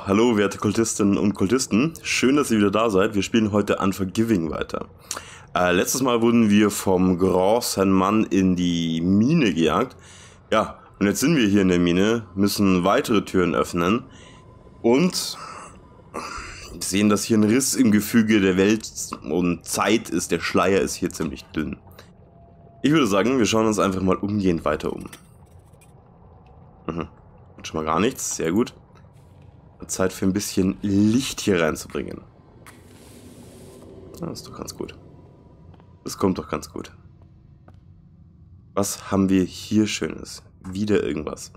hallo werte Kultistinnen und Kultisten, schön, dass ihr wieder da seid. Wir spielen heute Unforgiving weiter. Letztes Mal wurden wir vom großen Mann in die Mine gejagt. Ja, und jetzt sind wir hier in der Mine, müssen weitere Türen öffnen und sehen, dass hier ein Riss im Gefüge der Welt und Zeit ist. Der Schleier ist hier ziemlich dünn. Ich würde sagen, wir schauen uns einfach mal umgehend weiter um. Und schon mal gar nichts, sehr gut. Zeit für ein bisschen Licht hier reinzubringen. Das ist doch ganz gut. Das kommt doch ganz gut. Was haben wir hier Schönes? Wieder irgendwas.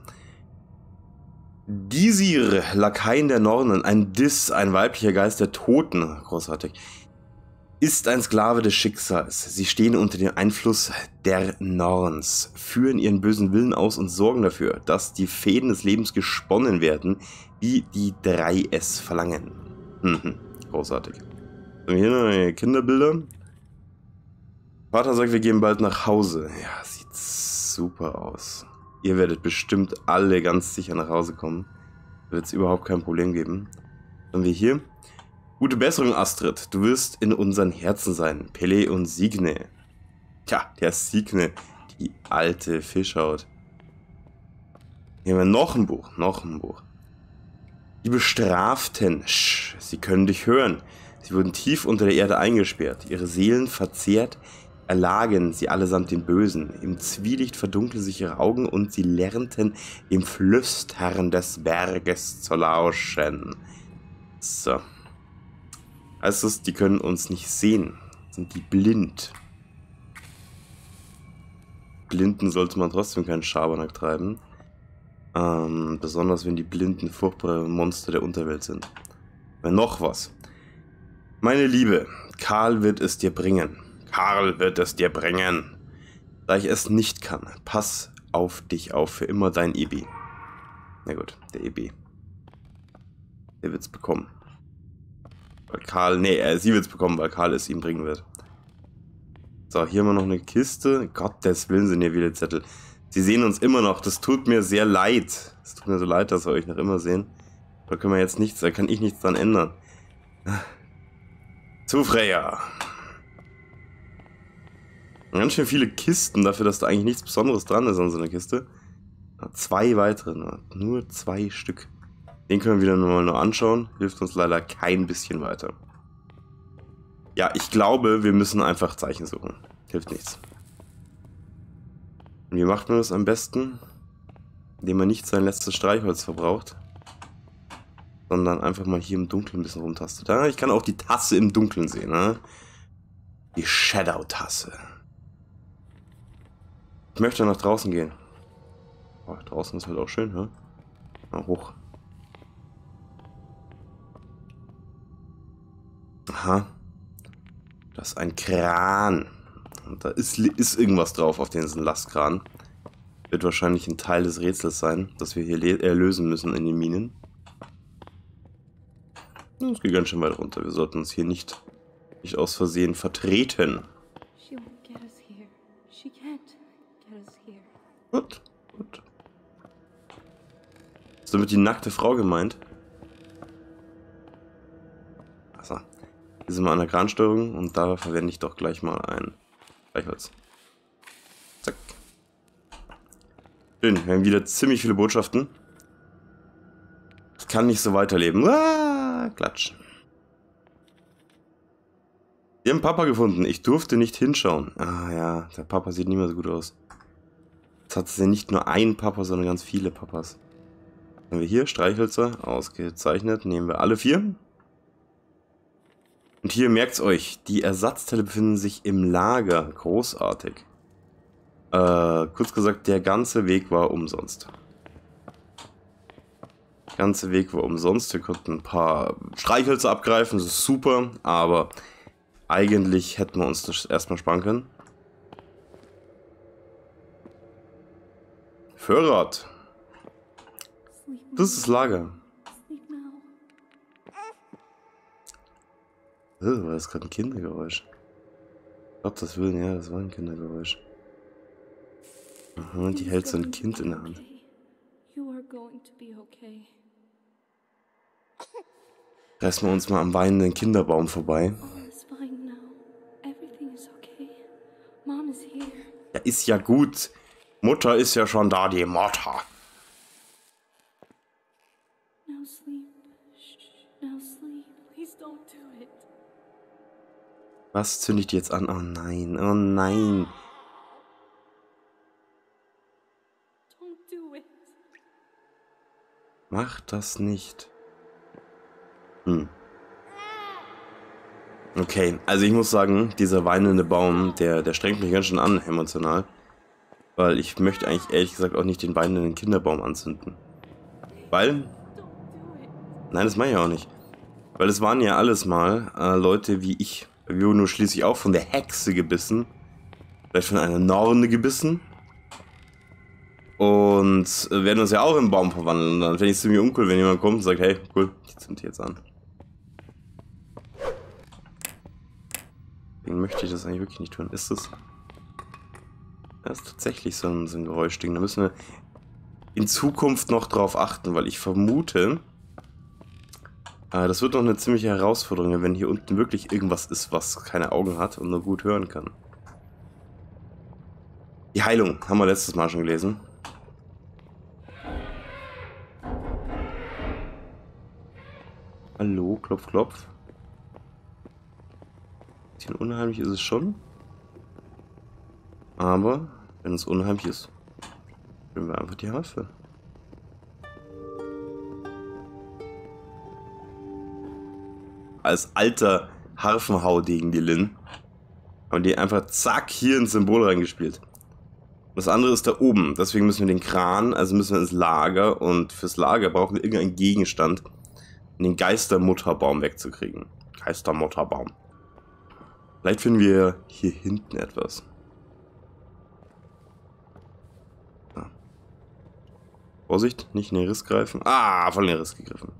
Disir, Lakaien der Nornen, ein Dis, ein weiblicher Geist der Toten, großartig, ist ein Sklave des Schicksals. Sie stehen unter dem Einfluss der Norns, führen ihren bösen Willen aus und sorgen dafür, dass die Fäden des Lebens gesponnen werden, wie die 3 es verlangen. Großartig. Und hier noch Kinderbilder. Vater sagt, wir gehen bald nach Hause. Ja, sieht super aus. Ihr werdet bestimmt alle ganz sicher nach Hause kommen. Wird es überhaupt kein Problem geben. Dann haben wir hier. Gute Besserung, Astrid. Du wirst in unseren Herzen sein. Pele und Signe. Tja, der Signe. Die alte Fischhaut. Hier haben wir noch ein Buch. Noch ein Buch. Die Bestraften. Sie können dich hören. Sie wurden tief unter der Erde eingesperrt. Ihre Seelen verzehrt, erlagen sie allesamt den Bösen. Im Zwielicht verdunkeln sich ihre Augen und sie lernten, dem Flüstern des Berges zu lauschen. So. Heißt es, die können uns nicht sehen. Sind die blind? Blinden sollte man trotzdem keinen Schabernack treiben. Besonders wenn die Blinden furchtbare Monster der Unterwelt sind. Aber noch was. Meine Liebe, Karl wird es dir bringen. Karl wird es dir bringen. Da ich es nicht kann, pass auf dich auf, für immer dein EB. Na gut, der EB. Der wird's bekommen. Weil Karl, sie wird's bekommen, weil Karl es ihm bringen wird. So, hier haben wir noch eine Kiste. Gottes Willen sind hier wieder Zettel. Sie sehen uns immer noch, das tut mir sehr leid. Es tut mir so leid, dass wir euch noch immer sehen. Da können wir jetzt nichts, da kann ich nichts dran ändern. Zu Freya. Ganz schön viele Kisten dafür, dass da eigentlich nichts Besonderes dran ist an so einer Kiste. 2 weitere, nur 2 Stück. Den können wir wieder nur anschauen. Hilft uns leider kein bisschen weiter. Ja, ich glaube, wir müssen einfach Zeichen suchen. Hilft nichts. Und wie macht man das am besten? Indem man nicht sein letztes Streichholz verbraucht. Sondern einfach mal hier im Dunkeln ein bisschen rumtastet. Ja, ich kann auch die Tasse im Dunkeln sehen. Ne? Die Shadow-Tasse. Ich möchte nach draußen gehen. Oh, draußen ist halt auch schön, ne? Na, hoch. Aha. Das ist ein Kran. Und da ist irgendwas drauf auf diesen Lastkran. Wird wahrscheinlich ein Teil des Rätsels sein, das wir hier lösen müssen in den Minen. Es geht ganz schön weit runter. Wir sollten uns hier nicht aus Versehen vertreten. Gut, gut. Ist damit die nackte Frau gemeint? Achso. Hier sind wir an der Kransteuerung und da verwende ich doch gleich mal ein Streichholz. Zack. Schön, wir haben wieder ziemlich viele Botschaften. Ich kann nicht so weiterleben. Klatsch. Wir haben Papa gefunden. Ich durfte nicht hinschauen. Ah ja, der Papa sieht nicht mehr so gut aus. Jetzt hat es ja nicht nur einen Papa, sondern ganz viele Papas. Haben wir hier Streichhölzer, ausgezeichnet. Nehmen wir alle 4. Und hier merkt's euch, die Ersatzteile befinden sich im Lager. Großartig. Kurz gesagt, der ganze Weg war umsonst. Der ganze Weg war umsonst. Wir konnten ein paar Streichhölzer abgreifen, das ist super, aber eigentlich hätten wir uns das erstmal sparen können. Vorrat. Das ist das Lager. War das gerade ein Kindergeräusch? Gottes Willen, ja, das war ein Kindergeräusch. Aha, die hält so ein Kind in der Hand. Reißen wir uns mal am weinenden Kinderbaum vorbei. Ja, ist ja gut. Mutter ist ja schon da, die Mutter. Was zünde ich dir jetzt an? Oh nein, oh nein. Mach das nicht. Okay, also ich muss sagen, dieser weinende Baum, der strengt mich ganz schön an, emotional. Weil ich möchte eigentlich ehrlich gesagt auch nicht den weinenden Kinderbaum anzünden. Weil... Nein, das mache ich auch nicht. Weil es waren ja alles mal Leute wie ich. Wir wurden nur schließlich auch von der Hexe gebissen. Vielleicht von einer Norne gebissen. Und werden uns ja auch im Baum verwandeln. Und dann fände ich es ziemlich uncool, wenn jemand kommt und sagt, hey, cool, die zünden jetzt an. Deswegen möchte ich das eigentlich wirklich nicht tun. Ist das... Das ist tatsächlich so ein Geräuschding. Da müssen wir in Zukunft noch drauf achten, weil ich vermute, das wird noch eine ziemliche Herausforderung, wenn hier unten wirklich irgendwas ist, was keine Augen hat und nur gut hören kann. Die Heilung haben wir letztes Mal schon gelesen. Hallo, klopf, klopf. Ein bisschen unheimlich ist es schon. Aber, wenn es unheimlich ist, spielen wir einfach die Harfe. Als alter Harfenhaudegen, die Lin, haben die einfach zack hier ein Symbol reingespielt. Das andere ist da oben, deswegen müssen wir den Kran, also müssen wir ins Lager, und fürs Lager brauchen wir irgendeinen Gegenstand, um den Geistermutterbaum wegzukriegen. Geistermutterbaum. Vielleicht finden wir hier hinten etwas. Ah. Vorsicht, nicht in den Riss greifen. Ah, voll in den Riss gegriffen.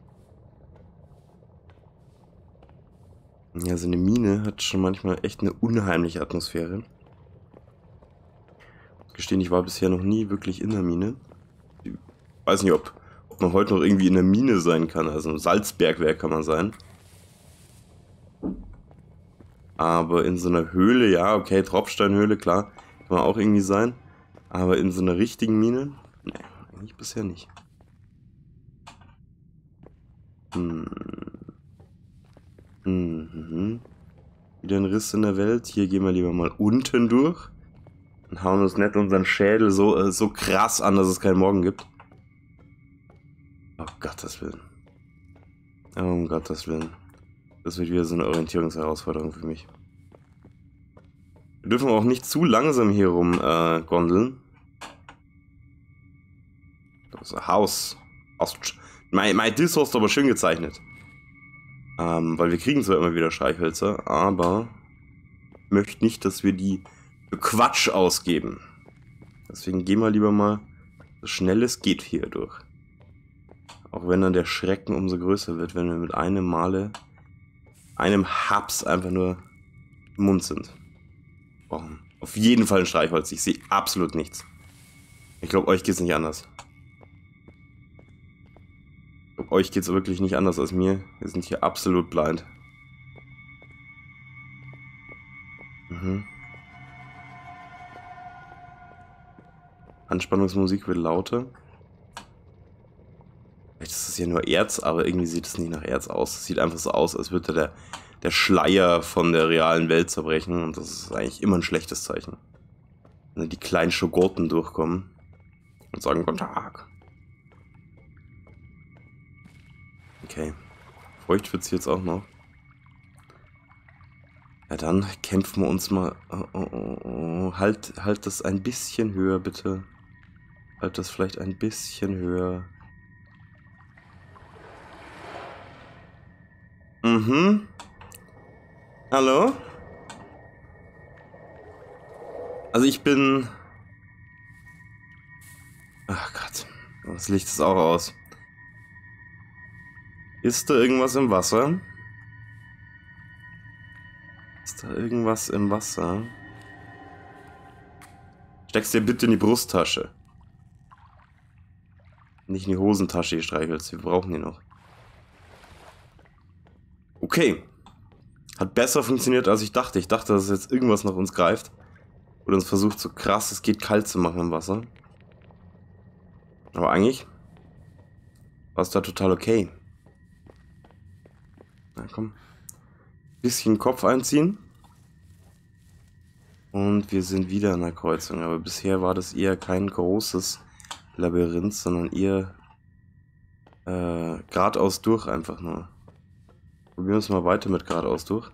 Ja, so eine Mine hat schon manchmal echt eine unheimliche Atmosphäre. Ich gestehe, ich war bisher noch nie wirklich in der Mine. Ich weiß nicht, ob man heute noch irgendwie in der Mine sein kann. Also im Salzbergwerk kann man sein. Aber in so einer Höhle, ja, okay, Tropfsteinhöhle, klar, kann man auch irgendwie sein. Aber in so einer richtigen Mine? Nee, eigentlich bisher nicht. Wieder ein Riss in der Welt. Hier gehen wir lieber mal unten durch. Und hauen uns nicht unseren Schädel so krass an, dass es keinen Morgen gibt. Oh Gottes Willen. Oh, um Gottes Willen. Das wird wieder so eine Orientierungsherausforderung für mich. Wir dürfen auch nicht zu langsam hier rum gondeln. Das ist ein Haus. Mein Diss hast du aber schön gezeichnet. Weil wir kriegen zwar immer wieder Streichhölzer, aber ich möchte nicht, dass wir die für Quatsch ausgeben. Deswegen gehen wir lieber mal so schnell es geht hier durch. Auch wenn dann der Schrecken umso größer wird, wenn wir mit einem Haps einfach nur im Mund sind. Brauchen auf jeden Fall ein Streichholz. Ich sehe absolut nichts. Ich glaube, euch geht's nicht anders. Ich glaube, euch geht's wirklich nicht anders als mir. Wir sind hier absolut blind. Anspannungsmusik wird lauter. Vielleicht ist das hier nur Erz, aber irgendwie sieht es nicht nach Erz aus. Es sieht einfach so aus, als würde der Schleier von der realen Welt zerbrechen. Und das ist eigentlich immer ein schlechtes Zeichen. Wenn die kleinen Schogurten durchkommen und sagen Guten Tag. Okay. Feucht wird es jetzt auch noch. Ja, dann kämpfen wir uns mal. Halt das ein bisschen höher, bitte. Halt das vielleicht ein bisschen höher. Hallo? Also ich bin... Ach Gott. Das Licht ist auch aus. Ist da irgendwas im Wasser? Ist da irgendwas im Wasser? Steck's dir bitte in die Brusttasche. Nicht in die Hosentasche, die Streichhölzer. Wir brauchen die noch. Okay. Hat besser funktioniert, als ich dachte. Ich dachte, dass jetzt irgendwas nach uns greift. Oder uns versucht, so krass es geht, kalt zu machen im Wasser. Aber eigentlich war es da total okay. Na komm. Bisschen Kopf einziehen. Und wir sind wieder an der Kreuzung. Aber bisher war das eher kein großes Labyrinth, sondern eher geradeaus durch einfach nur. Probieren wir es mal weiter mit geradeaus durch.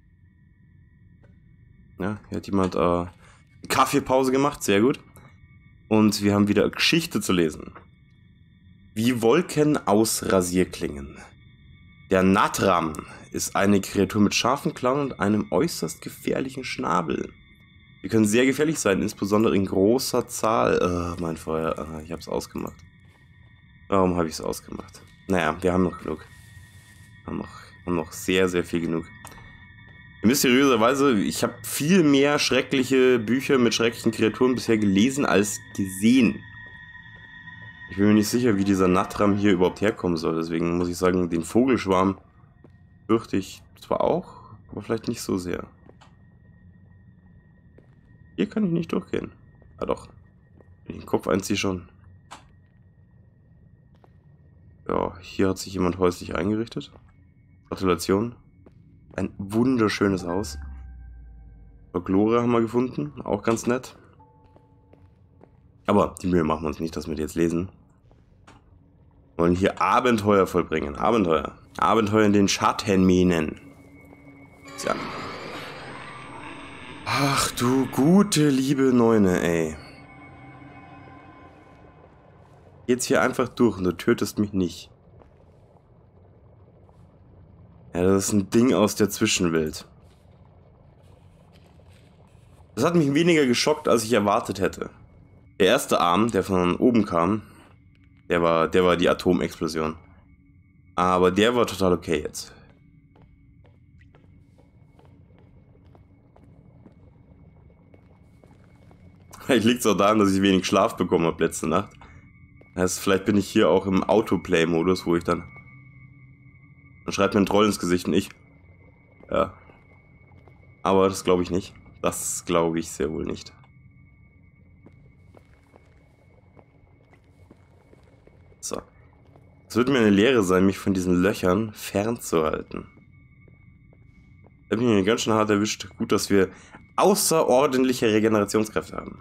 Ja, hier hat jemand Kaffeepause gemacht, sehr gut. Und wir haben wieder Geschichte zu lesen. Wie Wolken aus Rasierklingen. Der Natram ist eine Kreatur mit scharfen Klauen und einem äußerst gefährlichen Schnabel. Die können sehr gefährlich sein, insbesondere in großer Zahl. Mein Feuer, ich habe es ausgemacht. Warum habe ich es ausgemacht? Naja, wir haben noch genug. Haben noch sehr, sehr viel genug. Mysteriöserweise, ich habe viel mehr schreckliche Bücher mit schrecklichen Kreaturen bisher gelesen als gesehen. Ich bin mir nicht sicher, wie dieser Natram hier überhaupt herkommen soll. Deswegen muss ich sagen, den Vogelschwarm fürchte ich zwar auch, aber vielleicht nicht so sehr. Hier kann ich nicht durchgehen. Ah doch. Wenn ich den Kopf einziehe schon. Ja, hier hat sich jemand häuslich eingerichtet. Gratulation. Ein wunderschönes Haus. Folklore haben wir gefunden. Auch ganz nett. Aber die Mühe machen wir uns nicht, dass wir die jetzt lesen. Wir wollen hier Abenteuer vollbringen. Abenteuer. Abenteuer in den Schattenminen. Tja. Ach du gute, liebe Neune, ey. Jetzt hier einfach durch und du tötest mich nicht. Ja, das ist ein Ding aus der Zwischenwelt. Das hat mich weniger geschockt, als ich erwartet hätte. Der erste Arm, der von oben kam, der war die Atomexplosion. Aber der war total okay jetzt. Vielleicht liegt es auch daran, dass ich wenig Schlaf bekommen habe letzte Nacht. Heißt, vielleicht bin ich hier auch im Autoplay-Modus, wo ich dann schreibt mir ein Troll ins Gesicht und ich. Ja. Aber das glaube ich nicht. Das glaube ich sehr wohl nicht. So. Es wird mir eine Lehre sein, mich von diesen Löchern fernzuhalten. Da bin ich mir ganz schön hart erwischt. Gut, dass wir außerordentliche Regenerationskräfte haben.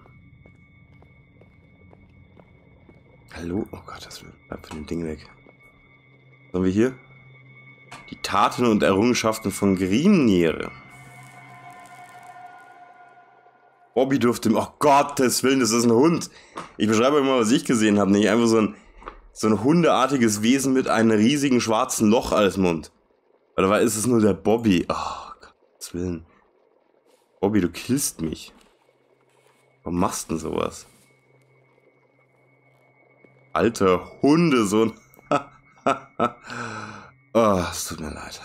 Hallo? Oh Gott, das bleibt von dem Ding weg. Was haben wir hier? Die Taten und Errungenschaften von Grimnir. Bobby durfte... Oh Gottes Willen, das ist ein Hund. Ich beschreibe euch mal, was ich gesehen habe. Nicht einfach so ein hundeartiges Wesen mit einem riesigen schwarzen Loch als Mund. Oder war ist es nur der Bobby? Oh Gottes Willen. Bobby, du killst mich. Warum machst du denn sowas? Alter Hundesohn. Oh, es tut mir leid.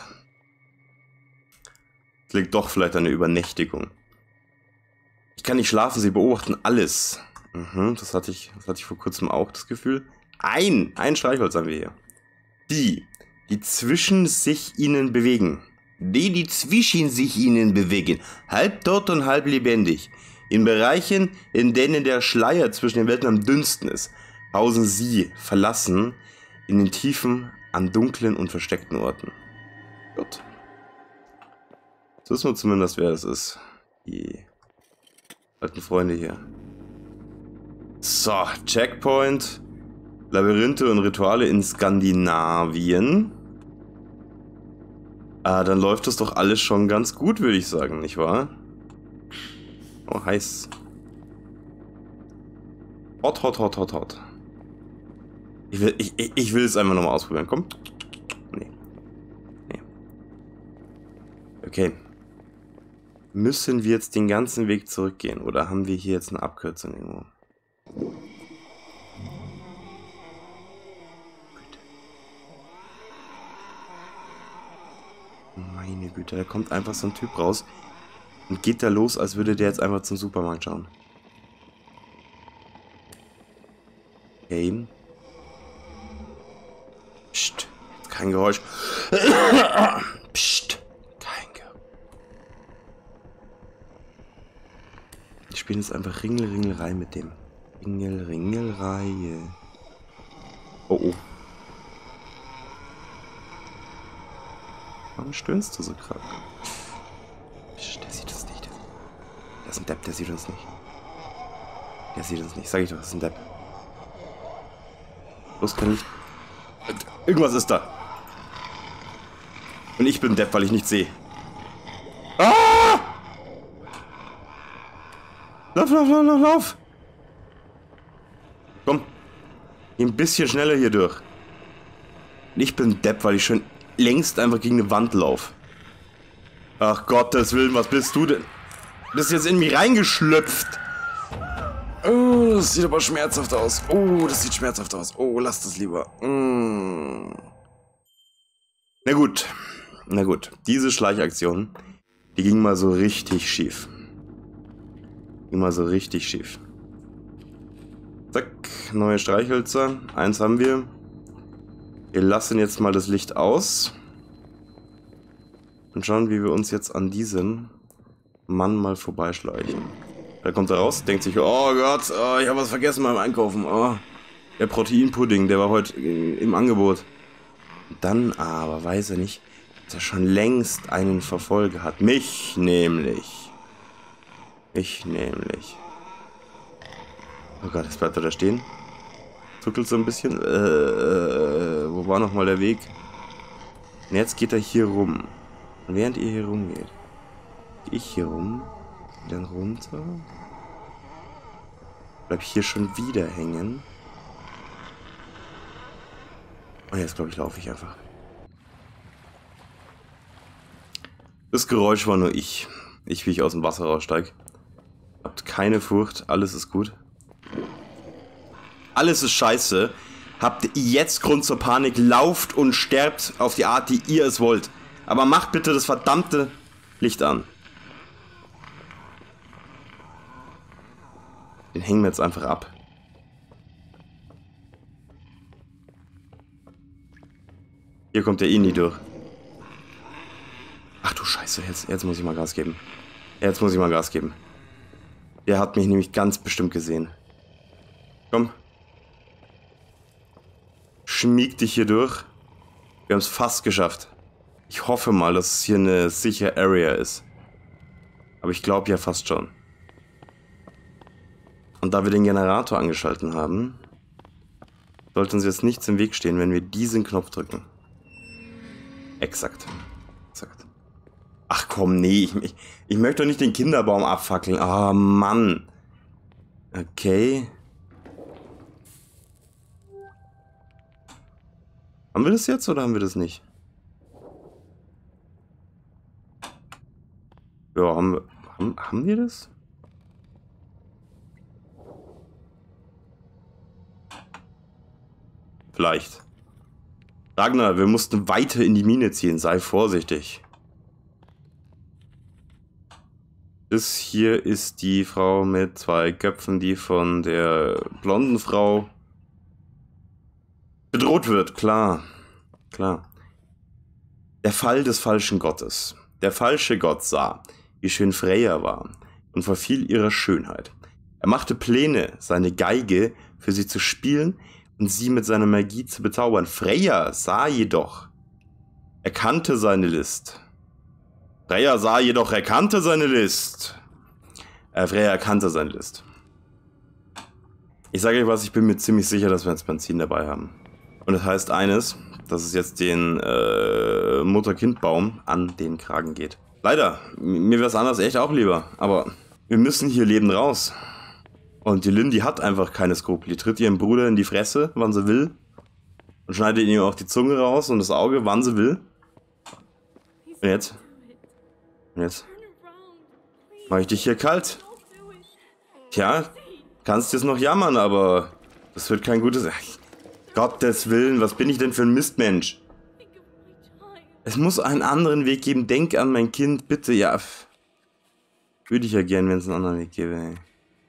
Es liegt doch vielleicht an der Übernächtigung. Ich kann nicht schlafen, sie beobachten alles. Das hatte ich vor kurzem auch das Gefühl. Ein Streichholz haben wir hier. Die zwischen sich ihnen bewegen. Die zwischen sich ihnen bewegen. Halb tot und halb lebendig. In Bereichen, in denen der Schleier zwischen den Welten am dünnsten ist, hausen sie verlassen in den Tiefen an dunklen und versteckten Orten. Gut. Jetzt wissen wir zumindest, wer das ist. Die alten Freunde hier. So, Checkpoint. Labyrinthe und Rituale in Skandinavien. Dann läuft das doch alles schon ganz gut, würde ich sagen, nicht wahr? Oh, heiß. Hot, hot, hot, hot, hot. Ich will es einfach nochmal ausprobieren. Komm. Nee. Okay. Müssen wir jetzt den ganzen Weg zurückgehen? Oder haben wir hier jetzt eine Abkürzung irgendwo? Meine Güte, da kommt einfach so ein Typ raus und geht da los, als würde der jetzt einfach zum Supermarkt schauen. Okay. Psst, kein Geräusch. Psst. spielen jetzt einfach Ringelreihe mit dem. Ringelreihe. Oh, oh. Warum stöhnst du so krank? Der sieht uns nicht. Der ist ein Depp, der sieht uns nicht. Der sieht uns nicht. Sag ich doch, das ist ein Depp. Los, kann ich... Irgendwas ist da. Und ich bin Depp, weil ich nichts sehe. Ah! Lauf, lauf, lauf, lauf, lauf! Komm. Geh ein bisschen schneller hier durch. Und ich bin Depp, weil ich schon längst einfach gegen eine Wand laufe. Ach Gottes Willen, was bist du denn? Du bist jetzt in mich reingeschlüpft. Oh, das sieht aber schmerzhaft aus. Oh, das sieht schmerzhaft aus. Oh, lass das lieber. Na gut. Na gut. Diese Schleichaktion, die ging mal so richtig schief. Ging mal so richtig schief. Zack, neue Streichhölzer. Eins haben wir. Wir lassen jetzt mal das Licht aus. Und schauen, wie wir uns jetzt an diesem Mann mal vorbeischleichen. Da kommt er raus, denkt sich, oh Gott, oh, ich habe was vergessen beim Einkaufen. Oh, der Proteinpudding, der war heute im Angebot. Dann aber weiß er nicht, dass er schon längst einen Verfolger hat. Mich nämlich. Oh Gott, jetzt bleibt er da stehen. Zuckelt so ein bisschen. Wo war nochmal der Weg? Und jetzt geht er hier rum. Und während ihr hier rumgeht, gehe ich hier rum, dann runter, bleib hier schon wieder hängen. Und jetzt glaube ich, laufe ich einfach. Das Geräusch war nur ich. Ich, wie ich aus dem Wasser raussteige. Habt keine Furcht, alles ist gut. Alles ist scheiße. Habt jetzt Grund zur Panik, lauft und sterbt auf die Art, die ihr es wollt. Aber macht bitte das verdammte Licht an. Den hängen wir jetzt einfach ab. Hier kommt der eh nie durch. Ach du Scheiße, jetzt muss ich mal Gas geben. Jetzt muss ich mal Gas geben. Der hat mich nämlich ganz bestimmt gesehen. Komm. Schmieg dich hier durch. Wir haben es fast geschafft. Ich hoffe mal, dass es hier eine sichere Area ist. Aber ich glaube ja fast schon. Und da wir den Generator angeschalten haben, sollte uns jetzt nichts im Weg stehen, wenn wir diesen Knopf drücken. Exakt. Exakt. Ach komm, nee, ich möchte doch nicht den Kinderbaum abfackeln. Ah, Mann. Okay. Haben wir das jetzt oder haben wir das nicht? Ja, haben wir das? Vielleicht. Ragnar, wir mussten weiter in die Mine ziehen. Sei vorsichtig. Das hier ist die Frau mit 2 Köpfen, die von der blonden Frau bedroht wird. Klar. Klar. Der Fall des falschen Gottes. Der falsche Gott sah, wie schön Freya war und verfiel ihrer Schönheit. Er machte Pläne, seine Geige für sie zu spielen und sie mit seiner Magie zu bezaubern. Freya sah jedoch, erkannte seine List. Freya erkannte seine List. Ich sage euch was, ich bin mir ziemlich sicher, dass wir jetzt Benzin dabei haben. Und das heißt eines, dass es jetzt den Mutter-Kind-Baum an den Kragen geht. Leider, mir wäre es anders echt auch lieber, aber wir müssen hier lebend raus. Und die Lindy hat einfach keine Skrupel. Die tritt ihrem Bruder in die Fresse, wann sie will. Und schneidet ihm auch die Zunge raus und das Auge, wann sie will. Und jetzt? Und jetzt? Mach ich dich hier kalt? Tja, kannst jetzt noch jammern, aber das wird kein gutes... Gottes Willen, was bin ich denn für ein Mistmensch? Es muss einen anderen Weg geben. Denk an mein Kind, bitte. Ja, würde ich ja gern, wenn es einen anderen Weg gäbe. Ey.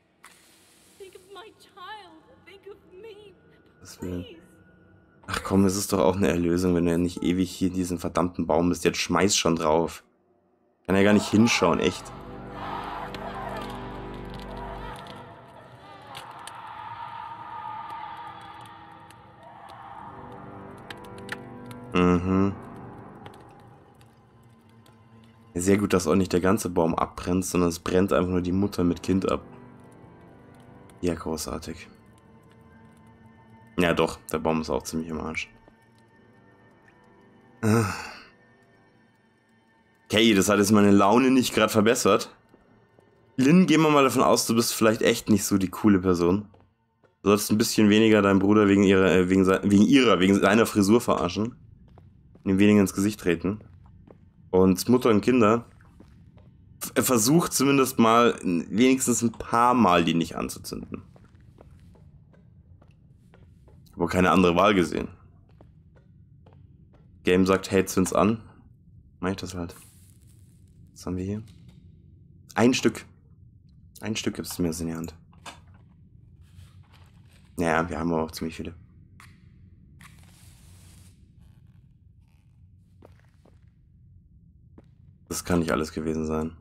Ach komm, es ist doch auch eine Erlösung, wenn du ja nicht ewig hier in diesem verdammten Baum bist. Jetzt schmeiß schon drauf. Kann ja gar nicht hinschauen, echt. Mhm. Sehr gut, dass auch nicht der ganze Baum abbrennt, sondern es brennt einfach nur die Mutter mit Kind ab. Ja, großartig. Ja doch, der Baum ist auch ziemlich im Arsch. Okay, das hat jetzt meine Laune nicht gerade verbessert. Lynn, gehen wir mal davon aus, du bist vielleicht echt nicht so die coole Person. Du solltest ein bisschen weniger deinen Bruder wegen seiner Frisur verarschen. Und ihm weniger ins Gesicht treten. Und Mutter und Kinder, versucht zumindest mal, wenigstens ein paar Mal die nicht anzuzünden. Ich habe keine andere Wahl gesehen. Game sagt, hey, zünd's an. Mach ich das halt. Was haben wir hier? Ein Stück. Ein Stück gibst du mir in die Hand. Naja, wir haben aber auch ziemlich viele. Das kann nicht alles gewesen sein.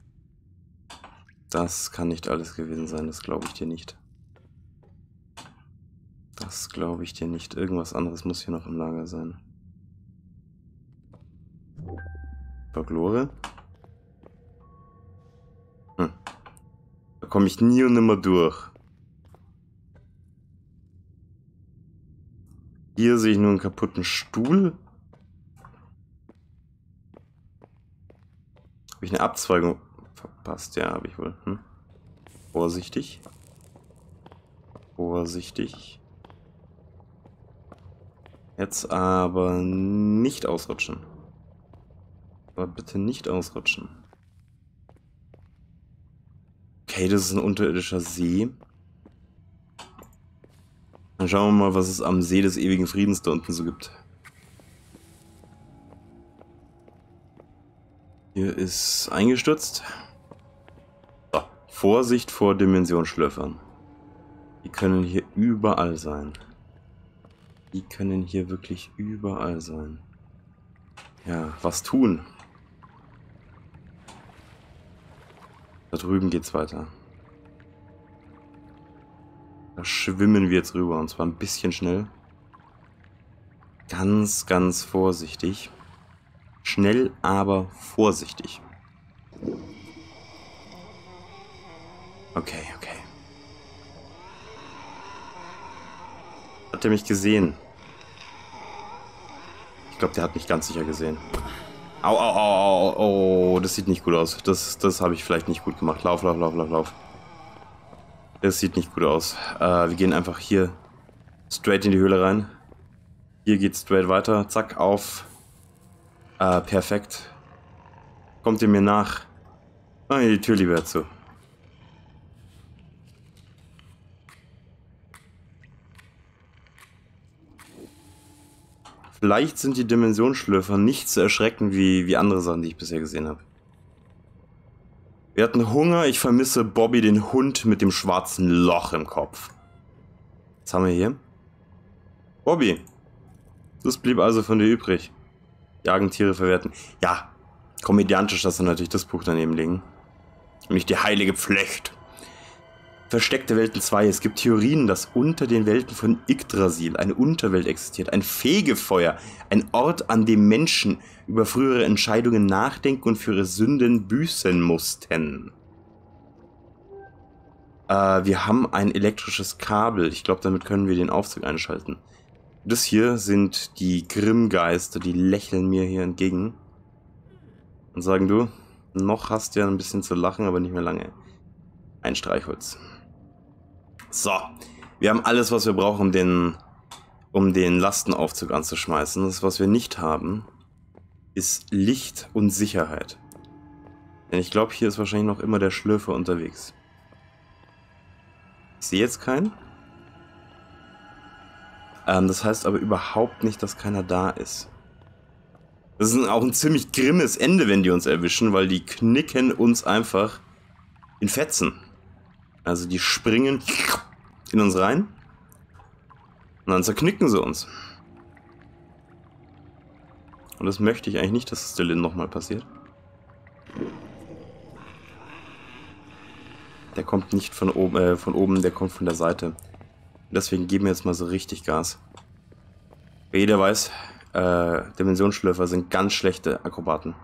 Das kann nicht alles gewesen sein, das glaube ich dir nicht. Das glaube ich dir nicht. Irgendwas anderes muss hier noch im Lager sein. Folklore? Da komme ich nie und nimmer durch. Hier sehe ich nur einen kaputten Stuhl. Habe ich eine Abzweigung verpasst? Ja, habe ich wohl. Vorsichtig. Vorsichtig. Jetzt aber nicht ausrutschen. Aber bitte nicht ausrutschen. Okay, das ist ein unterirdischer See. Dann schauen wir mal, was es am See des ewigen Friedens da unten so gibt. Hier ist eingestürzt. So, Vorsicht vor Dimensionsschlöffern. Die können hier überall sein. Die können hier wirklich überall sein. Ja, was tun? Da drüben geht's weiter. Da schwimmen wir jetzt rüber und zwar ein bisschen schnell. Ganz, ganz vorsichtig. Schnell, aber vorsichtig. Okay, okay. Hat er mich gesehen? Ich glaube, der hat mich ganz sicher gesehen. Au, au, au, au, oh, das sieht nicht gut aus. Das habe ich vielleicht nicht gut gemacht. Lauf, lauf, lauf, lauf, lauf. Das sieht nicht gut aus. Wir gehen einfach hier straight in die Höhle rein. Hier geht's straight weiter. Zack, auf. Perfekt. Kommt ihr mir nach? Ah, die Tür lieber zu. Vielleicht sind die Dimensionsschlürfer nicht so erschreckend wie andere Sachen, die ich bisher gesehen habe. Wir hatten Hunger, ich vermisse Bobby, den Hund mit dem schwarzen Loch im Kopf. Was haben wir hier? Bobby. Das blieb also von dir übrig. Jagen, Tiere verwerten. Ja, komödiantisch, dass wir natürlich das Buch daneben legen. Und nicht die heilige Pflicht. Versteckte Welten 2. Es gibt Theorien, dass unter den Welten von Yggdrasil eine Unterwelt existiert. Ein Fegefeuer. Ein Ort, an dem Menschen über frühere Entscheidungen nachdenken und für ihre Sünden büßen mussten. Wir haben ein elektrisches Kabel. Ich glaube, damit können wir den Aufzug einschalten. Das hier sind die Grimmgeister, die lächeln mir hier entgegen. Und sagen, du, noch hast du ja ein bisschen zu lachen, aber nicht mehr lange. Ein Streichholz. So, wir haben alles, was wir brauchen, um den Lastenaufzug anzuschmeißen. Das, was wir nicht haben, ist Licht und Sicherheit. Denn ich glaube, hier ist wahrscheinlich noch immer der Schlürfer unterwegs. Ich sehe jetzt keinen. Das heißt aber überhaupt nicht, dass keiner da ist. Das ist auch ein ziemlich grimmes Ende, wenn die uns erwischen, weil die knicken uns einfach in Fetzen. Also die springen in uns rein und dann zerknicken sie uns. Und das möchte ich eigentlich nicht, dass es der Lynn nochmal passiert. Der kommt nicht von oben, der kommt von der Seite. Deswegen geben wir jetzt mal so richtig Gas. Weil jeder weiß, Dimensionsschlürfer sind ganz schlechte Akrobaten.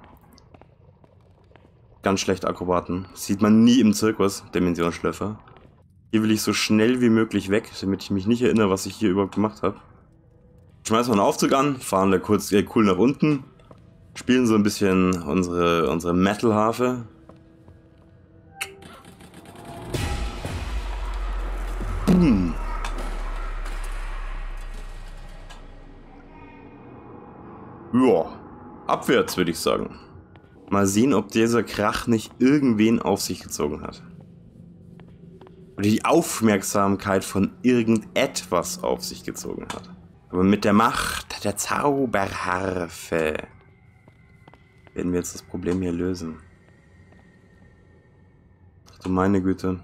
Ganz schlechte Akrobaten. Sieht man nie im Zirkus, Dimensionsschlürfer. Hier will ich so schnell wie möglich weg, damit ich mich nicht erinnere, was ich hier überhaupt gemacht habe. Schmeißen wir einen Aufzug an, fahren da kurz cool nach unten, spielen so ein bisschen unsere Metal-Harfe. Ja, abwärts würde ich sagen. Mal sehen, ob dieser Krach nicht irgendwen auf sich gezogen hat. Oder die Aufmerksamkeit von irgendetwas auf sich gezogen hat. Aber mit der Macht der Zauberharfe werden wir jetzt das Problem hier lösen. Ach du meine Güte.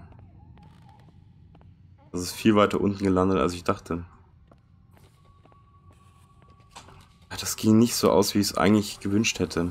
Das ist viel weiter unten gelandet, als ich dachte. Das ging nicht so aus, wie ich es eigentlich gewünscht hätte.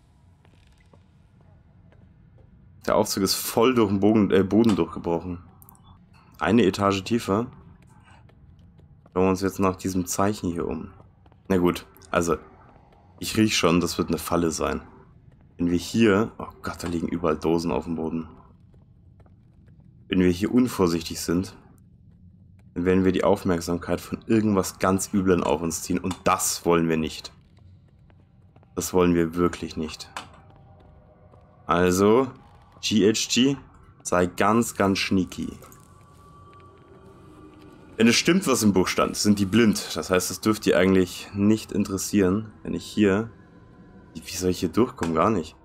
Der Aufzug ist voll durch den Boden durchgebrochen. Eine Etage tiefer. Schauen wir uns jetzt nach diesem Zeichen hier um. Na gut, also ich rieche schon, das wird eine Falle sein. Wenn wir hier... Oh Gott, da liegen überall Dosen auf dem Boden. Wenn wir hier unvorsichtig sind, dann werden wir die Aufmerksamkeit von irgendwas ganz Üblen auf uns ziehen. Und das wollen wir nicht. Das wollen wir wirklich nicht. Also, GHG, sei ganz, ganz sneaky. Wenn es stimmt, was im Buch stand, sind die blind. Das heißt, es dürfte die eigentlich nicht interessieren, wenn ich hier... Wie soll ich hier durchkommen? Gar nicht.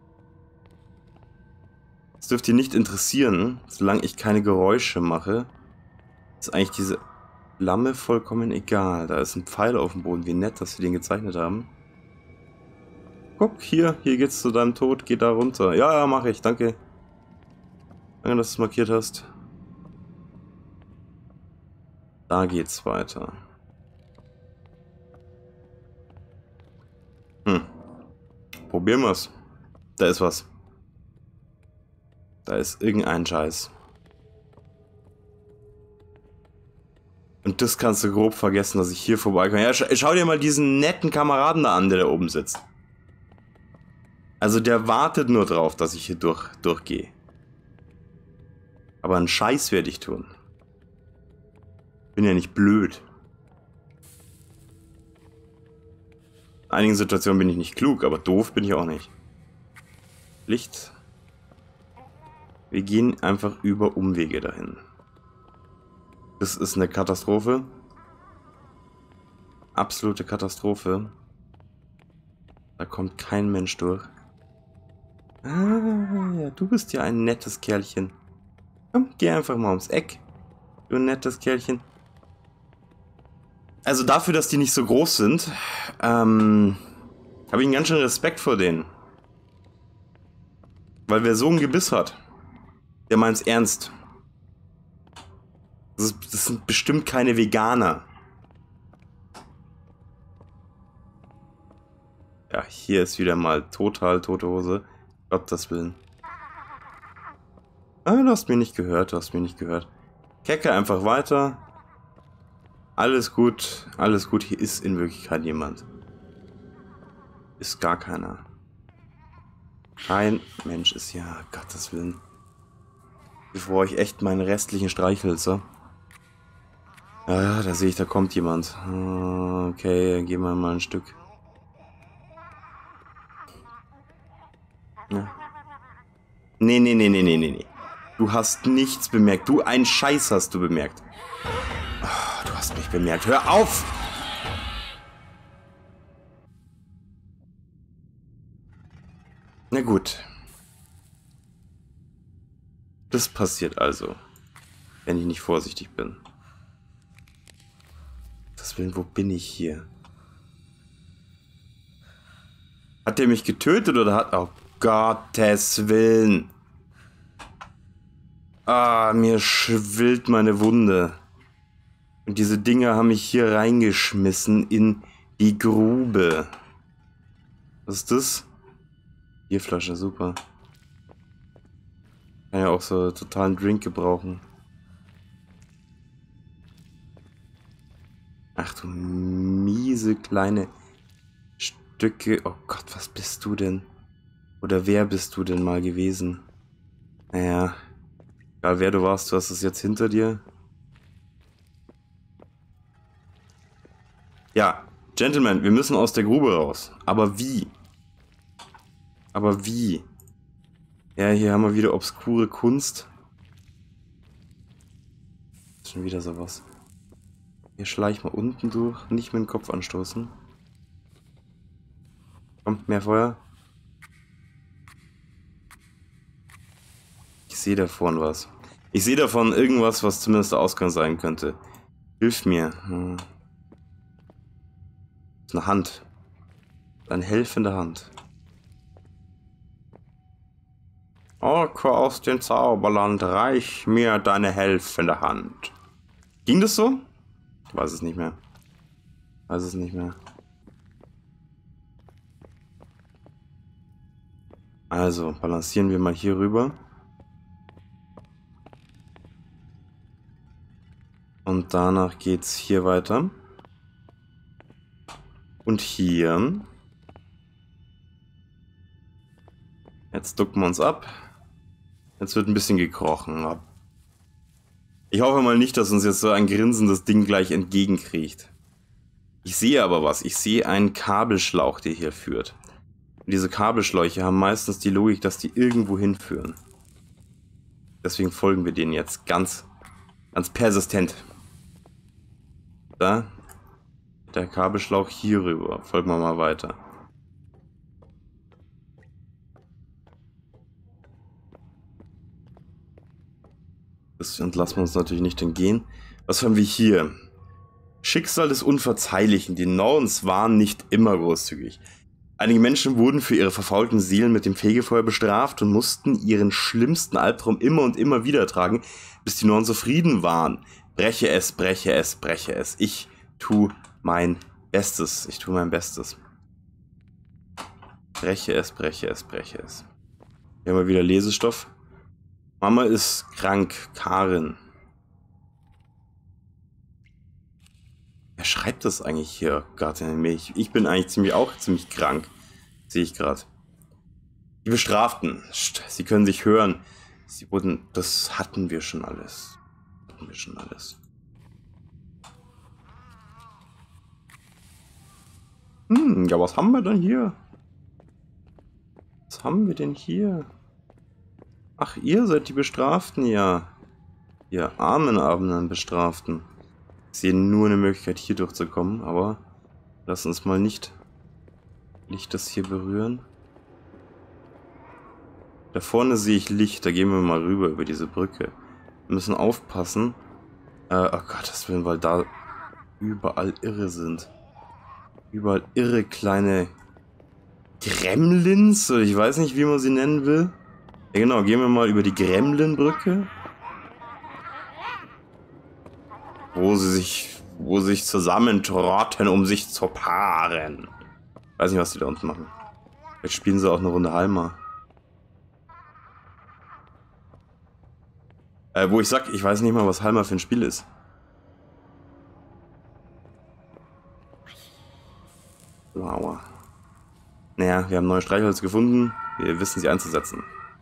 Es dürfte die nicht interessieren, solange ich keine Geräusche mache. Ist eigentlich diese Flamme vollkommen egal. Da ist ein Pfeil auf dem Boden. Wie nett, dass sie den gezeichnet haben. Guck, hier geht's zu deinem Tod. Geh da runter. Ja, ja, mache ich. Danke. Danke, dass du es markiert hast. Da geht's weiter. Probieren wir's. Da ist was. Da ist irgendein Scheiß. Und das kannst du grob vergessen, dass ich hier vorbeikomme. Ja, schau dir mal diesen netten Kameraden da an, der da oben sitzt. Also der wartet nur drauf, dass ich hier durchgehe. Aber einen Scheiß werde ich tun. Bin ja nicht blöd. In einigen Situationen bin ich nicht klug, aber doof bin ich auch nicht. Licht. Wir gehen einfach über Umwege dahin. Das ist eine Katastrophe. Absolute Katastrophe. Da kommt kein Mensch durch. Ah, ja, du bist ja ein nettes Kerlchen. Komm, geh einfach mal ums Eck. Du nettes Kerlchen. Also dafür, dass die nicht so groß sind, habe ich einen ganz schön Respekt vor denen. Weil wer so ein Gebiss hat, der meint's ernst. Das sind bestimmt keine Veganer. Ja, hier ist wieder mal total tote Hose. Gottes Willen. Ah, du hast mich nicht gehört, du hast mich nicht gehört. Kecke einfach weiter. Alles gut, alles gut. Hier ist in Wirklichkeit jemand. Ist gar keiner. Kein Mensch ist hier, Gottes Willen. Bevor ich echt meinen restlichen Streichhölzer. Ja, da sehe ich, da kommt jemand. Okay, gehen wir mal ein Stück. Ja. Nee. Du hast nichts bemerkt. Du, einen Scheiß hast du bemerkt. Oh, du hast mich bemerkt. Hör auf! Na gut. Das passiert also, wenn ich nicht vorsichtig bin. Das Willen, wo bin ich hier? Hat der mich getötet oder hat... Oh Gottes Willen. Ah, mir schwillt meine Wunde. Und diese Dinger haben mich hier reingeschmissen in die Grube. Was ist das? Bierflasche, super. Kann ja auch so totalen Drink gebrauchen. Ach du miese kleine Stücke. Oh Gott, was bist du denn? Oder wer bist du denn mal gewesen? Naja, egal wer du warst, du hast es jetzt hinter dir. Ja, Gentlemen, wir müssen aus der Grube raus. Aber wie? Aber wie? Ja, hier haben wir wieder obskure Kunst. Schon wieder sowas. Hier schleich mal unten durch, nicht mit dem Kopf anstoßen. Komm, mehr Feuer. Ich sehe davon was. Ich sehe davon irgendwas, was zumindest der Ausgang sein könnte. Hilf mir. Das ist eine Hand. Eine helfende Hand. Orko aus dem Zauberland, reich mir deine helfende Hand. Ging das so? Ich weiß es nicht mehr. Weiß es nicht mehr. Also, balancieren wir mal hier rüber. Und danach geht's hier weiter. Und hier. Jetzt ducken wir uns ab. Jetzt wird ein bisschen gekrochen. Ich hoffe mal nicht, dass uns jetzt so ein grinsendes Ding gleich entgegenkriegt. Ich sehe aber was. Ich sehe einen Kabelschlauch, der hier führt. Und diese Kabelschläuche haben meistens die Logik, dass die irgendwo hinführen. Deswegen folgen wir denen jetzt ganz persistent. Da. Der Kabelschlauch hier rüber. Folgen wir mal weiter. Das entlassen wir uns natürlich nicht entgehen. Was haben wir hier? Schicksal des Unverzeihlichen. Die Norns waren nicht immer großzügig. Einige Menschen wurden für ihre verfaulten Seelen mit dem Fegefeuer bestraft und mussten ihren schlimmsten Albtraum immer und immer wieder tragen, bis die Norns zufrieden waren. Breche es, breche es, breche es. Ich tue mein Bestes. Ich tue mein Bestes. Breche es, breche es, breche es. Hier haben wir wieder Lesestoff. Mama ist krank, Karin. Wer schreibt das eigentlich hier gerade in mir? Ich bin eigentlich auch ziemlich krank. Sehe ich gerade. Die Bestraften. Sie können sich hören. Sie wurden. Das hatten wir schon alles. Hatten wir schon alles. Ja, was haben wir denn hier? Was haben wir denn hier? Ach, ihr seid die Bestraften, ja. Ihr armen Bestraften. Ich sehe nur eine Möglichkeit, hier durchzukommen, aber lass uns mal nicht das hier berühren. Da vorne sehe ich Licht, da gehen wir mal rüber über diese Brücke. Wir müssen aufpassen. Oh Gott, das will, weil da überall Irre sind. Überall irre kleine Gremlins, oder ich weiß nicht, wie man sie nennen will. Ja genau, gehen wir mal über die Gremlin-Brücke. Wo sie sich zusammentrotten, um sich zu paaren. Weiß nicht, was die da unten machen. Vielleicht spielen sie auch eine Runde Halma. Wo ich sag, ich weiß nicht mal, was Halma für ein Spiel ist. Wow. Naja, wir haben neue Streichholz gefunden. Wir wissen sie einzusetzen.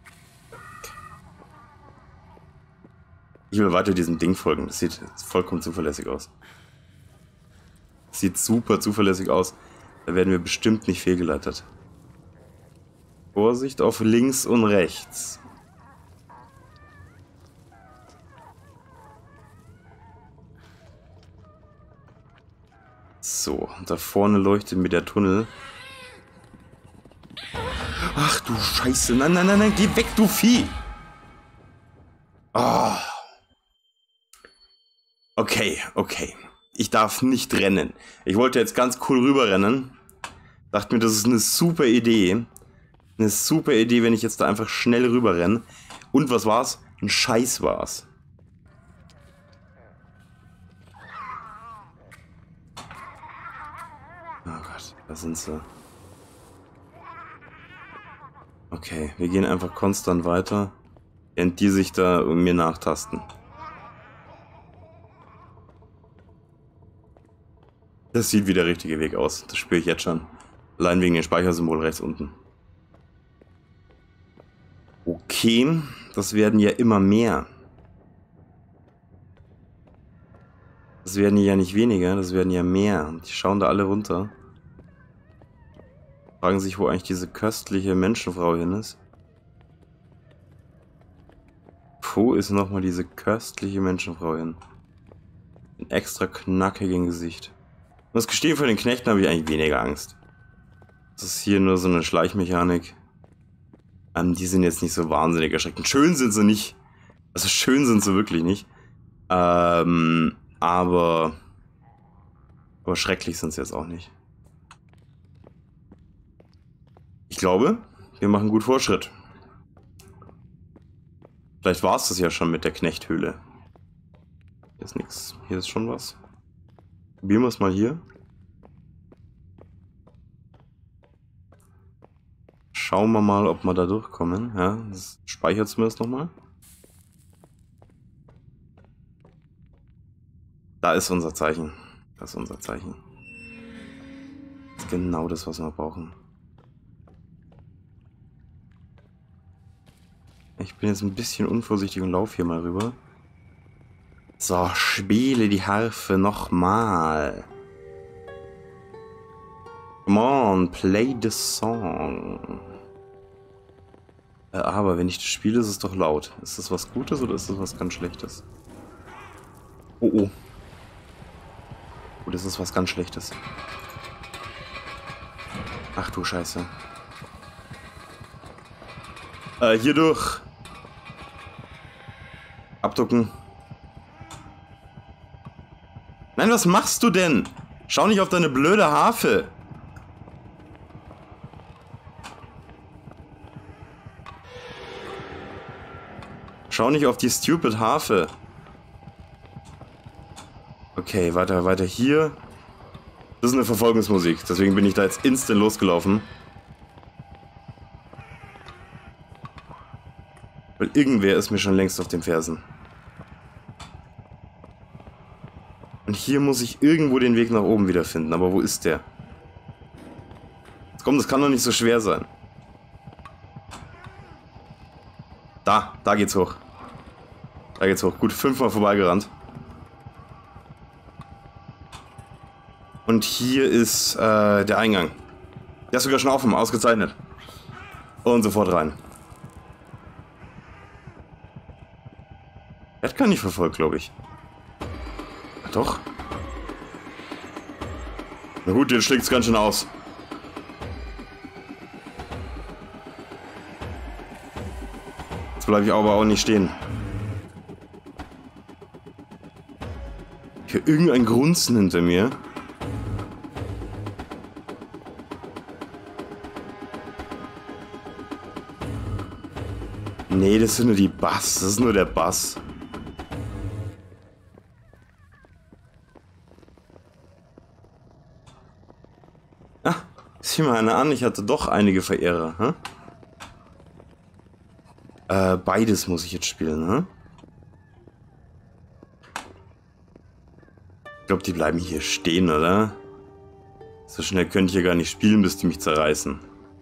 Ich will weiter diesem Ding folgen. Das sieht vollkommen zuverlässig aus. Das sieht super zuverlässig aus. Da werden wir bestimmt nicht fehlgeleitet. Vorsicht auf links und rechts. So, da vorne leuchtet mir der Tunnel. Ach du Scheiße. Nein, nein, nein, nein, geh weg, du Vieh. Oh. Okay, okay. Ich darf nicht rennen. Ich wollte jetzt ganz cool rüberrennen. Dachte mir, das ist eine super Idee. Eine super Idee, wenn ich jetzt da einfach schnell rüberrenne. Und was war's? Ein Scheiß war's. Oh Gott, da sind sie. Okay, wir gehen einfach konstant weiter, während die sich da mir nachtasten. Das sieht wie der richtige Weg aus. Das spüre ich jetzt schon. Allein wegen dem Speichersymbol rechts unten. Okay, das werden ja immer mehr. Das werden ja nicht weniger, das werden ja mehr. Und die schauen da alle runter. Fragen sich, wo eigentlich diese köstliche Menschenfrau hin ist. Wo ist nochmal diese köstliche Menschenfrau hin? Ein extra knackigen Gesicht. Ich muss gestehen, vor den Knechten habe ich eigentlich weniger Angst. Das ist hier nur so eine Schleichmechanik. Die sind jetzt nicht so wahnsinnig erschreckend. Schön sind sie nicht. Also schön sind sie wirklich nicht. Aber schrecklich sind sie jetzt auch nicht. Ich glaube, wir machen gut Fortschritt. Vielleicht war es das ja schon mit der Knechthöhle. Hier ist nichts. Hier ist schon was. Probieren wir es mal hier. Schauen wir mal, ob wir da durchkommen. Ja, das speichert zumindest nochmal. Da ist unser Zeichen. Das ist unser Zeichen. Das ist genau das, was wir brauchen. Ich bin jetzt ein bisschen unvorsichtig und laufe hier mal rüber. So, spiele die Harfe nochmal. Come on, play the song. Aber wenn ich das spiele, ist es doch laut. Ist das was Gutes oder ist das was ganz Schlechtes? Oh, oh. Oh, das ist was ganz Schlechtes. Ach du Scheiße. Hier durch. Abducken. Nein, was machst du denn? Schau nicht auf deine blöde Harfe. Schau nicht auf die stupid Harfe. Okay, weiter hier. Das ist eine Verfolgungsmusik, deswegen bin ich da jetzt instant losgelaufen. Weil irgendwer ist mir schon längst auf den Fersen. Und hier muss ich irgendwo den Weg nach oben wiederfinden, aber wo ist der? Jetzt komm, das kann doch nicht so schwer sein. Da geht's hoch. Da geht's hoch. Gut, 5-mal vorbeigerannt. Und hier ist der Eingang. Der ist sogar schon offen, ausgezeichnet. Und sofort rein. Er hat gar nicht verfolgt, glaube ich. Ach, doch. Na gut, den schlägt's ganz schön aus. Jetzt bleibe ich aber auch nicht stehen. Ich höre irgendein Grunzen hinter mir. Nee, das sind nur die Bass. Das ist nur der Bass. Ah, sieh mal einer an. Ich hatte doch einige Verehrer. Hm? Beides muss ich jetzt spielen, ne? Ich glaube, die bleiben hier stehen, oder? So schnell könnte ich ja gar nicht spielen, bis die mich zerreißen.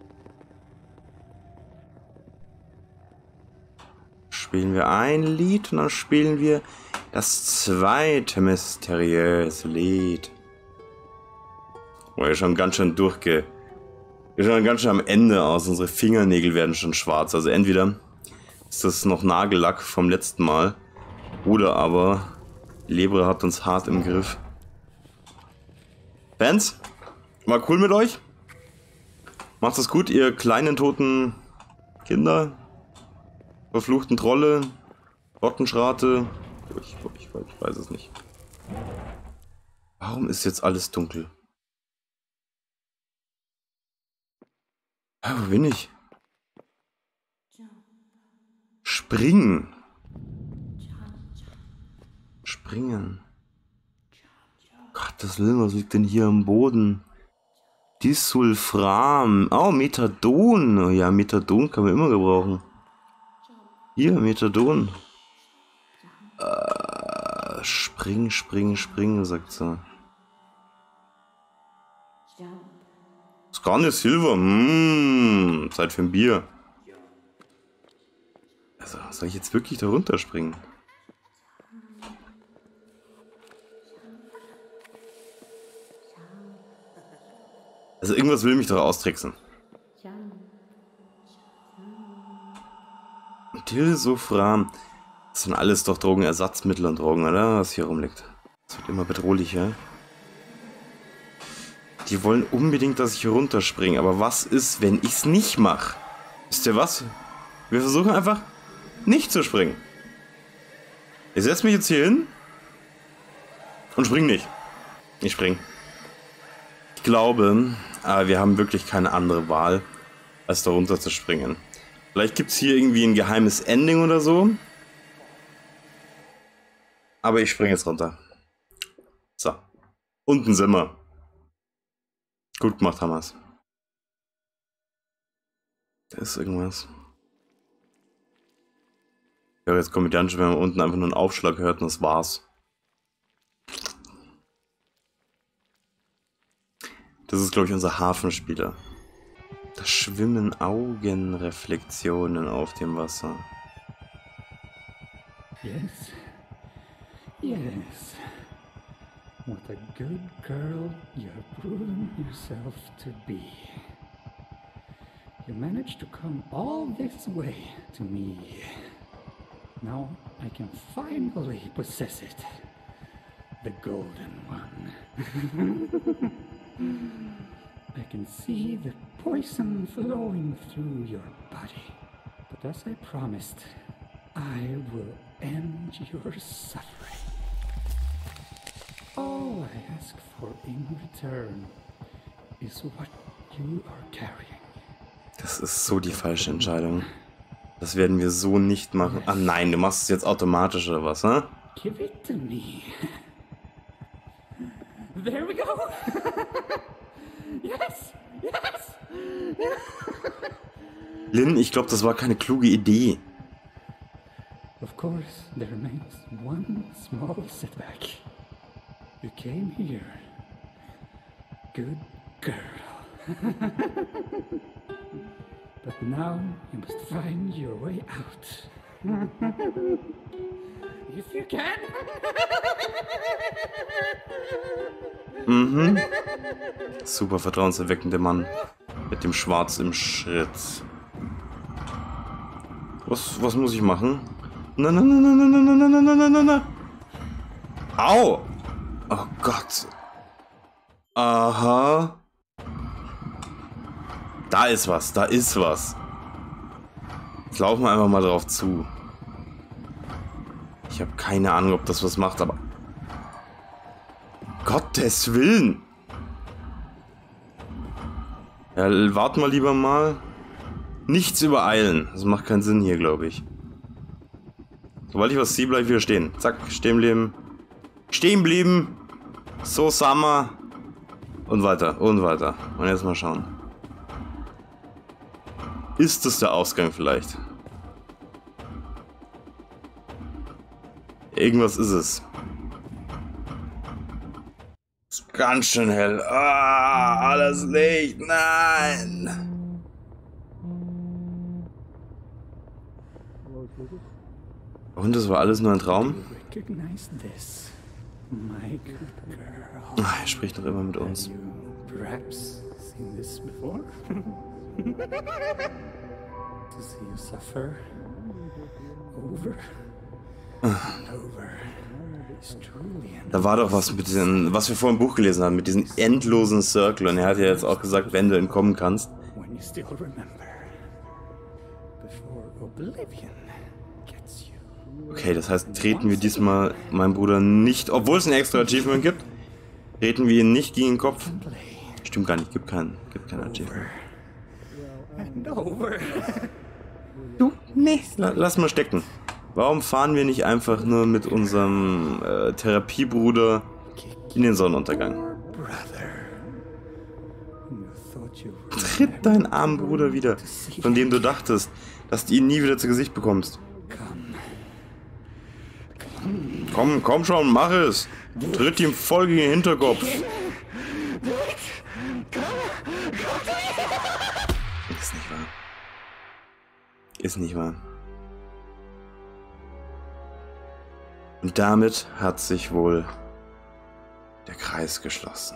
Spielen wir ein Lied und dann spielen wir das zweite mysteriöse Lied. Oh, wir schon ganz schön wir schauen ganz schön am Ende aus. Unsere Fingernägel werden schon schwarz. Also entweder ist das noch Nagellack vom letzten Mal oder aber Lebre hat uns hart im Griff. Fans, war cool mit euch. Macht es gut, ihr kleinen toten Kinder. Verfluchten Trolle, Rottenschrate. Ich weiß es nicht. Warum ist jetzt alles dunkel? Ah, wo bin ich? Springen. Springen. Gottes Willen, was liegt denn hier am Boden? Disulfram. Oh, Methadon. Oh, ja, Methadon kann man immer gebrauchen. Hier, Methadon. Springen, sagt sie. Donne Silver. Zeit für ein Bier. Also, soll ich jetzt wirklich da runterspringen? Also irgendwas will mich doch austricksen. Dilsofram. Das sind alles doch Drogenersatzmittel und Drogen, oder? Was hier rumliegt. Das wird immer bedrohlicher. Die wollen unbedingt, dass ich hier runterspringe. Aber was ist, wenn ich es nicht mache? Wisst ihr was? Wir versuchen einfach nicht zu springen. Ich setze mich jetzt hier hin und spring nicht. Ich spring. Ich glaube, wir haben wirklich keine andere Wahl, als da runter zu springen. Vielleicht gibt es hier irgendwie ein geheimes Ending oder so. Aber ich springe jetzt runter. So. Unten sind wir. Gut gemacht, Hamas. Da ist irgendwas. Ja, jetzt komödiantisch, wenn man unten einfach nur einen Aufschlag hört und das war's. Das ist, glaube ich, unser Hafenspieler. Da schwimmen Augenreflexionen auf dem Wasser. Yes. Yes. What a good girl you have proven yourself to be. You managed to come all this way to me. Now I can finally possess it. The golden one. I can see the poison flowing through your body. But as I promised, I will end your suffering. All I ask for in return is what you are carrying. Das ist so die falsche Entscheidung. Das werden wir so nicht machen. Ah nein, du machst es jetzt automatisch oder was, ne? Give it to me. There we go. Yes, yes. Lynn, ich glaube, das war keine kluge Idee. Of course, there remains one small setback. You came here. Good girl. But now you must find your way out. If you can. Mhm. Super vertrauenserweckende Mann. Mit dem Schwarz im Schritt. Was muss ich machen? Na. Au! Oh Gott. Aha. Da ist was, da ist was. Jetzt laufen wir einfach mal drauf zu. Ich habe keine Ahnung, ob das was macht, aber... Gottes Willen! Ja, warten wir lieber mal. Nichts übereilen. Das macht keinen Sinn hier, glaube ich. Sobald ich was sehe, bleibe ich wieder stehen. Zack, stehen bleiben. Stehen bleiben. So Summer. Und weiter, und weiter. Und jetzt mal schauen. Ist das der Ausgang vielleicht? Irgendwas ist es. Ist ganz schön hell. Ah, alles Licht. Nein. Und das war alles nur ein Traum? Er spricht doch immer mit uns. Da war doch was mit diesen, was wir vorhin im Buch gelesen haben, mit diesem endlosen Circle. Und er hat ja jetzt auch gesagt, wenn du entkommen kannst. Okay, das heißt, treten wir diesmal meinen Bruder nicht, obwohl es ein extra Achievement gibt, treten wir ihn nicht gegen den Kopf. Stimmt gar nicht, gibt kein Achievement. Du, nee, lass mal stecken. Warum fahren wir nicht einfach nur mit unserem Therapiebruder in den Sonnenuntergang? Tritt deinen armen Bruder wieder, von dem du dachtest, dass du ihn nie wieder zu Gesicht bekommst. Komm schon, mach es. Tritt ihm voll gegen den Hinterkopf. Ist nicht wahr. Und damit hat sich wohl der Kreis geschlossen.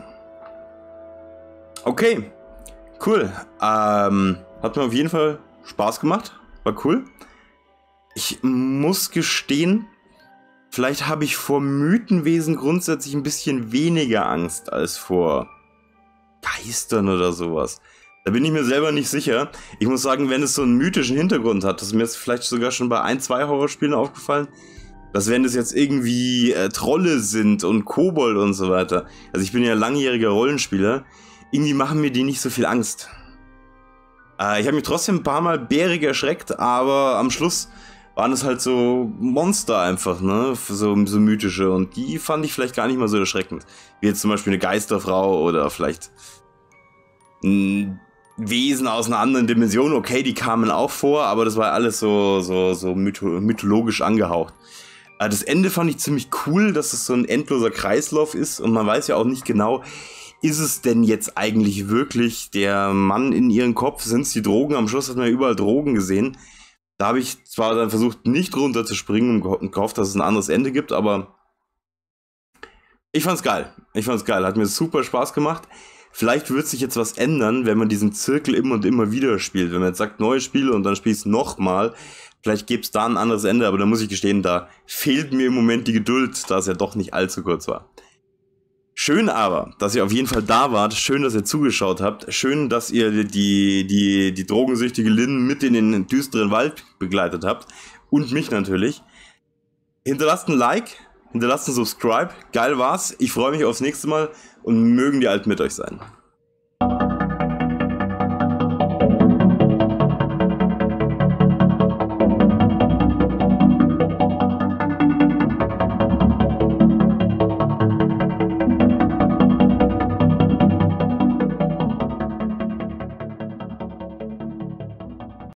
Okay, cool. Hat mir auf jeden Fall Spaß gemacht. War cool. Ich muss gestehen, vielleicht habe ich vor Mythenwesen grundsätzlich ein bisschen weniger Angst als vor Geistern oder sowas. Da bin ich mir selber nicht sicher. Ich muss sagen, wenn es so einen mythischen Hintergrund hat, das ist mir jetzt vielleicht sogar schon bei 1, 2 Horrorspielen aufgefallen, dass wenn das jetzt irgendwie Trolle sind und Kobold und so weiter, also ich bin ja langjähriger Rollenspieler, irgendwie machen mir die nicht so viel Angst. Ich habe mich trotzdem ein paar Mal bärig erschreckt, aber am Schluss waren es halt so Monster einfach, ne, so mythische, und die fand ich vielleicht gar nicht mal so erschreckend. Wie jetzt zum Beispiel eine Geisterfrau oder vielleicht ein Wesen aus einer anderen Dimension, okay, die kamen auch vor, aber das war alles so mythologisch angehaucht. Das Ende fand ich ziemlich cool, dass es so ein endloser Kreislauf ist und man weiß ja auch nicht genau, ist es denn jetzt eigentlich wirklich der Mann in ihrem Kopf, sind es die Drogen? Am Schluss hat man ja überall Drogen gesehen. Da habe ich zwar dann versucht, nicht runter zu springen und gehofft, dass es ein anderes Ende gibt, aber ich fand's geil. Hat mir super Spaß gemacht. Vielleicht wird sich jetzt was ändern, wenn man diesen Zirkel immer und immer wieder spielt. Wenn man jetzt sagt, neue Spiele und dann spielst du nochmal, vielleicht gibt's da ein anderes Ende, aber da muss ich gestehen, da fehlt mir im Moment die Geduld, da es ja doch nicht allzu kurz war. Schön aber, dass ihr auf jeden Fall da wart. Schön, dass ihr zugeschaut habt. Schön, dass ihr die drogensüchtige Lynn mit in den düsteren Wald begleitet habt. Und mich natürlich. Hinterlasst ein Like, hinterlasst ein Subscribe. Geil war's. Ich freue mich aufs nächste Mal und mögen die Alten mit euch sein.